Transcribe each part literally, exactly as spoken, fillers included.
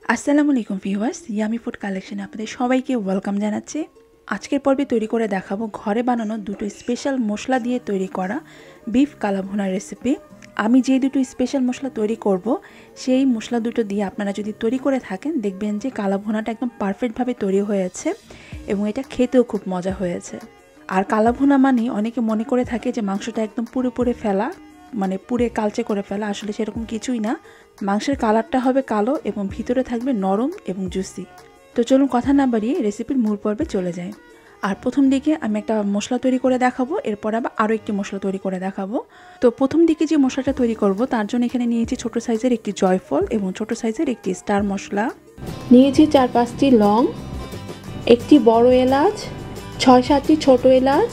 আসসালামু আলাইকুম viewers, yummy food কালেকশনে আপনাদের সবাইকে ওয়েলকাম জানাচ্ছি। আজকের পর্বে তৈরি করে দেখাবো ঘরে বানানো দুটো স্পেশাল মশলা দিয়ে তৈরি করা বিফ কালাভুনার রেসিপি। আমি যে দুটো স্পেশাল মশলা তৈরি করব সেই মশলা দুটো দিয়ে আপনারা যদি তৈরি করে থাকেন দেখবেন যে কালাভুনাটা একদম পারফেক্টভাবে তৈরি হয়েছে এবং এটা খেতেও খুব মজা হয়েছে। আর কালাভুনা মানে অনেকে মনে করে থাকে যে মাংসটা একদম পুরো পুরে ফেলা, মানে পুরে কালচে করে ফেলা। আসলে সেরকম কিছুই না। মাংসের কালারটা হবে কালো এবং ভিতরে থাকবে নরম এবং জুসি। তো চলুন কথা না বাড়িয়ে রেসিপির মূল পর্বে চলে যাই। আর প্রথম দিকে আমি একটা মশলা তৈরি করে দেখাবো, এরপর আবার আরও একটি মশলা তৈরি করে দেখাবো। তো প্রথম দিকে যে মশলাটা তৈরি করব তার জন্য এখানে নিয়েছি ছোট সাইজের একটি জয়ফল এবং ছোট সাইজের একটি স্টার মশলা, নিয়েছি চার পাঁচটি লং, একটি বড় এলাচ, ছয় সাতটি ছোট এলাচ,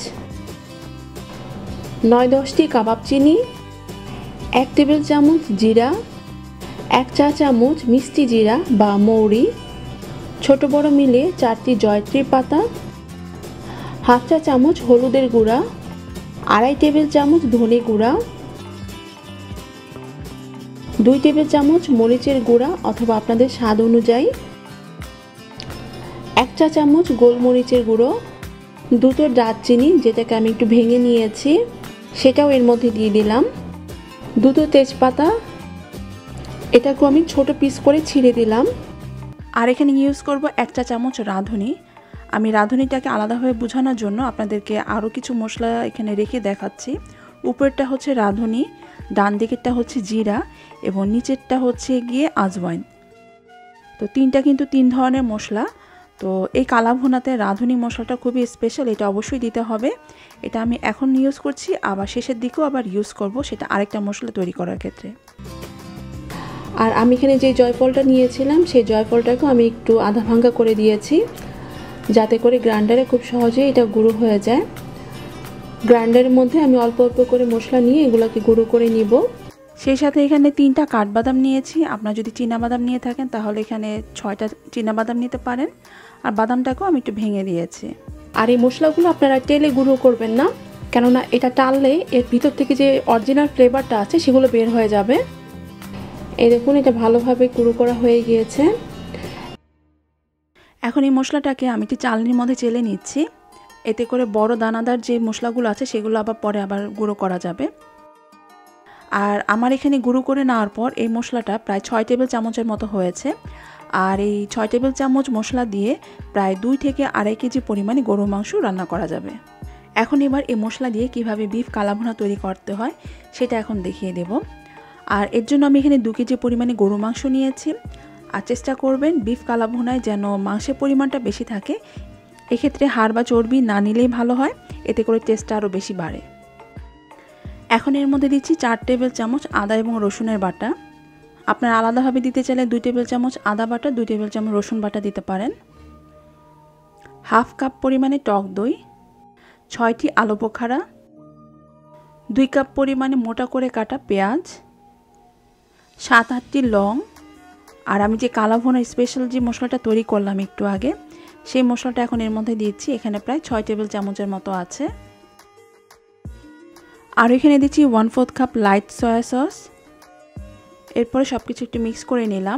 নয় দশটি কাবাব চিনি, এক টেবিল চামচ জিরা, এক চা চামচ মিষ্টি জিরা বা মৌরি, ছোট বড় মিলে চারটি জয়ত্রী পাতা, হাফ চা চামচ হলুদের গুঁড়া, আড়াই টেবিল চামচ ধনে গুঁড়া, দুই টেবিল চামচ মরিচের গুঁড়া অথবা আপনাদের স্বাদ অনুযায়ী, এক চা চামচ গোলমরিচের গুঁড়ো, দুটো দারচিনি যেটাকে আমি একটু ভেঙে নিয়েছি সেটাও এর মধ্যে দিয়ে দিলাম, দুটো তেজপাতা এটাকেও আমি ছোট পিস করে ছিঁড়ে দিলাম। আর এখানে ইউজ করব এক চা চামচ রাঁধুনি। আমি রাঁধুনিটাকে আলাদাভাবে বোঝানোর জন্য আপনাদেরকে আরও কিছু মশলা এখানে রেখে দেখাচ্ছি। উপরেরটা হচ্ছে রাঁধুনি, ডান দিকেরটা হচ্ছে জিরা এবং নিচেরটা হচ্ছে গিয়ে আজওয়াইন। তো তিনটা কিন্তু তিন ধরনের মশলা। তো এই কালাভুনাতে রাঁধুনি মশলাটা খুবই স্পেশাল, এটা অবশ্যই দিতে হবে। এটা আমি এখন ইউজ করছি, আবার শেষের দিকেও আবার ইউজ করব, সেটা আরেকটা মশলা তৈরি করার ক্ষেত্রে। আর আমি এখানে যে জয়ফলটা নিয়েছিলাম সেই জয়ফলটাকেও আমি একটু আধা ভাঙ্গা করে দিয়েছি যাতে করে গ্রাইন্ডারে খুব সহজেই এটা গুঁড়ো হয়ে যায়। গ্রাইন্ডারের মধ্যে আমি অল্প অল্প করে মশলা নিয়ে এগুলোকে গুঁড়ো করে নিব। সেই সাথে এখানে তিনটা কাঠবাদাম নিয়েছি। আপনারা যদি চীনাবাদাম নিয়ে থাকেন তাহলে এখানে ছয়টা চীনাবাদাম নিতে পারেন। আর বাদামটাকেও আমি একটু ভেঙে দিয়েছি। আর এই মশলাগুলো আপনারা তেলে গুঁড়ো করবেন না, কেননা এটা টাললে এর ভিতর থেকে যে অরিজিনাল ফ্লেভারটা আছে সেগুলো বের হয়ে যাবে। এই দেখুন এটা ভালোভাবে গুঁড়ো করা হয়ে গিয়েছে। এখন এই মশলাটাকে আমি একটি চালনির মধ্যে চেলে নিচ্ছি, এতে করে বড় দানাদার যে মশলাগুলো আছে সেগুলো আবার পরে আবার গুঁড়ো করা যাবে। আর আমার এখানে গুঁড়ো করে নেওয়ার পর এই মশলাটা প্রায় ছয় টেবিল চামচের মতো হয়েছে। আর এই ছয় টেবিল চামচ মশলা দিয়ে প্রায় দুই থেকে আড়াই কেজি পরিমাণে গরুর মাংস রান্না করা যাবে। এখন এবার এই মশলা দিয়ে কিভাবে বিফ কালাভুনা তৈরি করতে হয় সেটা এখন দেখিয়ে দেব। আর এর জন্য আমি এখানে দু কেজি পরিমাণে গরু মাংস নিয়েছি। আর চেষ্টা করবেন বিফ কালাভুনায় যেন মাংসের পরিমাণটা বেশি থাকে। এক্ষেত্রে হাড় বা চর্বি না নিলেই ভালো হয়, এতে করে টেস্টটা আরও বেশি বাড়ে। এখন এর মধ্যে দিচ্ছি চার টেবিল চামচ আদা এবং রসুনের বাটা। আপনারা আলাদাভাবে দিতে চাইলে দুই টেবিল চামচ আদা বাটা, দুই টেবিল চামচ রসুন বাটা দিতে পারেন। হাফ কাপ পরিমাণে টক দই, ছয়টি আলু বোখারা, দুই কাপ পরিমাণে মোটা করে কাটা পেঁয়াজ, সাত আটটি লং। আর আমি যে কালাভুনা স্পেশাল যে মশলাটা তৈরি করলাম একটু আগে, সেই মশলাটা এখন এর মধ্যে দিচ্ছি। এখানে প্রায় ছয় টেবিল চামচের মতো আছে। আর এখানে দিচ্ছি one fourth cup light soya sauce. এরপরে সব কিছু একটু মিক্স করে নিলাম।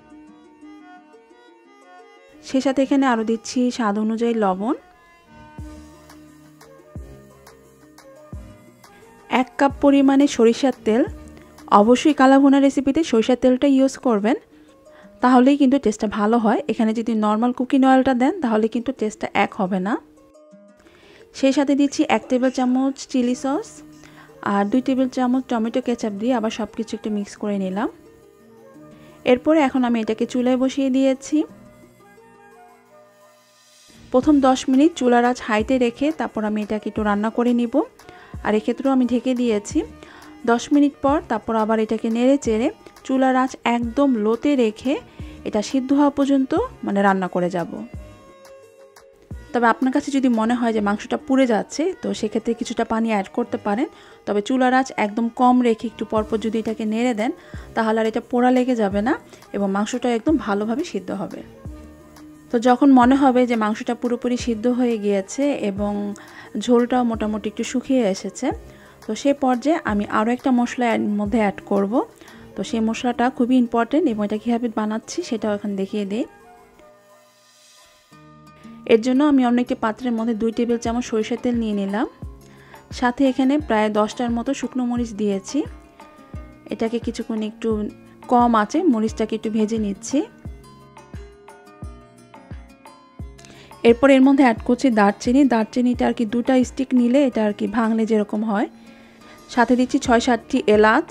সেই সাথে এখানে আরও দিচ্ছি স্বাদ অনুযায়ী লবণ, এক কাপ পরিমাণে সরিষার তেল। অবশ্যই কালাভুনা রেসিপিতে সরিষার তেলটা ইউজ করবেন, তাহলেই কিন্তু টেস্টটা ভালো হয়। এখানে যদি নর্মাল কুকিং অয়েলটা দেন তাহলে কিন্তু টেস্টটা এক হবে না। সেই সাথে দিচ্ছি এক টেবিল চামচ চিলি সস আর দুই টেবিল চামচ টমেটো কেচাপ দিয়ে আবার সব কিছু একটু মিক্স করে নিলাম। এরপরে এখন আমি এটাকে চুলায় বসিয়ে দিয়েছি। প্রথম দশ মিনিট চুলার আঁচ হাইতে রেখে তারপর আমি এটাকে একটু রান্না করে নিব। আর এক্ষেত্রেও আমি ঢেকে দিয়েছি। দশ মিনিট পর তারপর আবার এটাকে নেড়ে চেড়ে চুলার আঁচ একদম লোতে রেখে এটা সিদ্ধ হওয়া পর্যন্ত মানে রান্না করে যাব। তবে আপনার কাছে যদি মনে হয় যে মাংসটা পুড়ে যাচ্ছে তো সেক্ষেত্রে কিছুটা পানি অ্যাড করতে পারেন। তবে চুলার আঁচ একদম কম রেখে একটু পরপর যদি এটাকে নেড়ে দেন তাহলে আর এটা পোড়া লেগে যাবে না এবং মাংসটা একদম ভালোভাবে সিদ্ধ হবে। তো যখন মনে হবে যে মাংসটা পুরোপুরি সিদ্ধ হয়ে গিয়েছে এবং ঝোলটাও মোটামুটি একটু শুকিয়ে এসেছে, তো সেই পর্যায়ে আমি আরও একটা মশলা এর মধ্যে অ্যাড করব। তো সেই মশলাটা খুবই ইম্পর্টেন্ট এবং এটা কীভাবে বানাচ্ছি সেটাও এখন দেখিয়ে দিই। এর জন্য আমি অন্য একটি পাত্রের মধ্যে দুই টেবিল চামচ সরিষার তেল নিয়ে নিলাম। সাথে এখানে প্রায় দশটার মতো শুকনো মরিচ দিয়েছি। এটাকে কিছুক্ষণ একটু কম আঁচে মরিচটাকে একটু ভেজে নিচ্ছি। এরপর এর মধ্যে অ্যাড করছি দারচিনি। দারচিনিটা আর কি দুটা স্টিক নিলে এটা আর কি ভাঙলে যেরকম হয়। সাথে দিচ্ছি ছয় সাতটি এলাচ।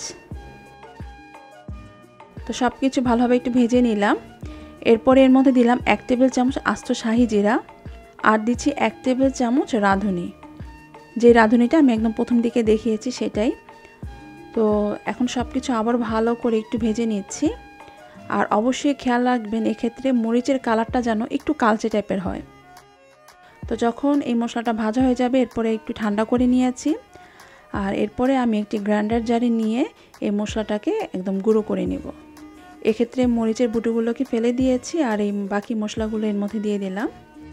তো সব কিছু ভালোভাবে একটু ভেজে নিলাম। এরপর এর মধ্যে দিলাম এক টেবিল চামচ আস্ত শাহি জিরা আর দিচ্ছি এক টেবিল চামচ রাঁধুনি। যে রাঁধুনিটা আমি একদম প্রথম দিকে দেখিয়েছি সেটাই। তো এখন সব কিছু আবার ভালো করে একটু ভেজে নিচ্ছি। আর অবশ্যই খেয়াল রাখবেন এক্ষেত্রে মরিচের কালারটা যেন একটু কালচে টাইপের হয়। তো যখন এই মশলাটা ভাজা হয়ে যাবে এরপরে একটু ঠান্ডা করে নিয়েছি। আর এরপরে আমি একটি গ্রাইন্ডার জারে নিয়ে এই মশলাটাকে একদম গুঁড়ো করে নেব। এক্ষেত্রে মরিচের বুটোগুলোকে ফেলে দিয়েছি আর এই বাকি মশলাগুলো এর মধ্যে দিয়ে দিলাম।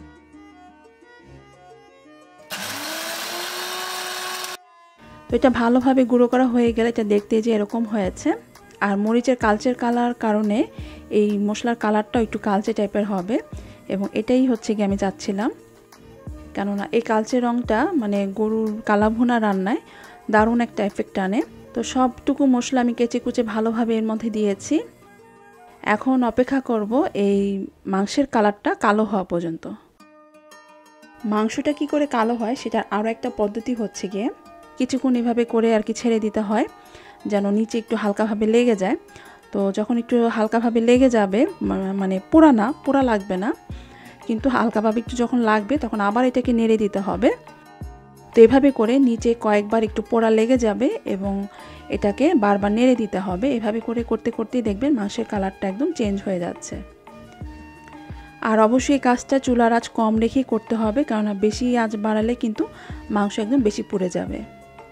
তো এটা ভালোভাবে গুঁড়ো করা হয়ে গেলে এটা দেখতে যে এরকম হয়েছে। আর মরিচের কালচের কালার কারণে এই মশলার কালারটাও একটু কালচে টাইপের হবে এবং এটাই হচ্ছে কি আমি চাচ্ছিলাম। কেননা এই কালচে রঙটা মানে গরুর কালাভুনা রান্নায় দারুণ একটা এফেক্ট আনে। তো সবটুকু মশলা আমি কেচে কুচে ভালোভাবে এর মধ্যে দিয়েছি। এখন অপেক্ষা করব এই মাংসের কালারটা কালো হওয়া পর্যন্ত। মাংসটা কি করে কালো হয় সেটার আরও একটা পদ্ধতি হচ্ছে গিয়ে কিছুক্ষণ এভাবে করে আর কি ছেড়ে দিতে হয় যেন নিচে একটু হালকাভাবে লেগে যায়। তো যখন একটু হালকাভাবে লেগে যাবে মানে পোড়া না পোড়া লাগবে না কিন্তু হালকাভাবে একটু যখন লাগবে তখন আবার এটাকে নেড়ে দিতে হবে। তো এভাবে করে নিচে কয়েকবার একটু পোড়া লেগে যাবে এবং এটাকে বারবার নেড়ে দিতে হবে। এভাবে করে করতে করতেই দেখবেন মাংসের কালারটা একদম চেঞ্জ হয়ে যাচ্ছে। আর অবশ্যই এই কাজটা চুলার আঁচ কম রেখেই করতে হবে কারণ বেশি আঁচ বাড়ালে কিন্তু মাংস একদম বেশি পুড়ে যাবে।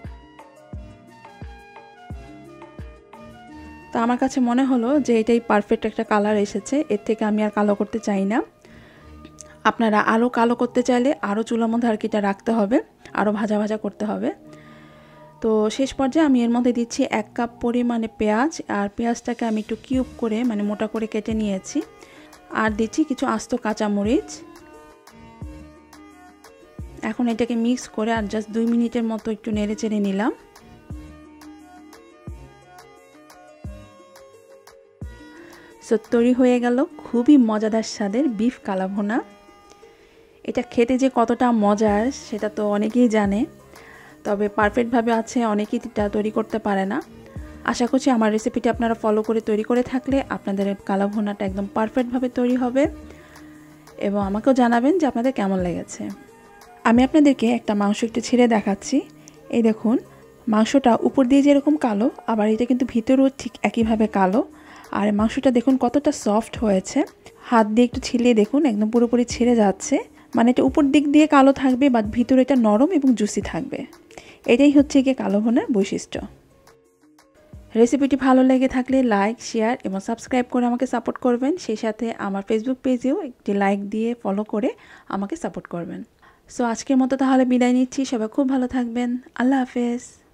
তো আমার কাছে মনে হলো যে এটাই পারফেক্ট একটা কালার এসেছে, এর থেকে আমি আর কালো করতে চাই না। আপনারা আরও কালো করতে চাইলে আরও চুলার মধ্যে আর কি এটা রাখতে হবে, আরও ভাজা ভাজা করতে হবে। তো শেষ পর্যায়ে আমি এর মধ্যে দিচ্ছি এক কাপ পরিমাণে পেঁয়াজ আর পেঁয়াজটাকে আমি একটু কিউব করে মানে মোটা করে কেটে নিয়েছি। আর দিচ্ছি কিছু আস্ত কাঁচামরিচ। এখন এটাকে মিক্স করে আর জাস্ট দুই মিনিটের মতো একটু নেড়ে চেড়ে নিলাম। সো তৈরি হয়ে গেল খুবই মজাদার স্বাদের বিফ কালাভুনা। এটা খেতে যে কতটা মজার সেটা তো অনেকেই জানে, তবে পারফেক্টভাবে আছে অনেকেই এটা তৈরি করতে পারে না। আশা করছি আমার রেসিপিটি আপনারা ফলো করে তৈরি করে থাকলে আপনাদের কালাভুনাটা একদম পারফেক্টভাবে তৈরি হবে এবং আমাকেও জানাবেন যে আপনাদের কেমন লেগেছে। আমি আপনাদেরকে একটা মাংস একটু ছিঁড়ে দেখাচ্ছি। এই দেখুন মাংসটা উপর দিয়ে যেরকম কালো আবার এটা কিন্তু ভিতরেও ঠিক একইভাবে কালো। আর মাংসটা দেখুন কতটা সফট হয়েছে, হাত দিয়ে একটু ছিলিয়ে দেখুন একদম পুরোপুরি ছিঁড়ে যাচ্ছে। মানে এটা উপর দিক দিয়ে কালো থাকবে বাট ভিতরে এটা নরম এবং জুসি থাকবে। এটাই হচ্ছে গিয়ে কালাভুনার বৈশিষ্ট্য। রেসিপিটি ভালো লেগে থাকলে লাইক শেয়ার এবং সাবস্ক্রাইব করে আমাকে সাপোর্ট করবেন। সেই সাথে আমার ফেসবুক পেজেও একটি লাইক দিয়ে ফলো করে আমাকে সাপোর্ট করবেন। সো আজকের মতো তাহলে বিদায় নিচ্ছি। সবাই খুব ভালো থাকবেন। আল্লাহ হাফেজ।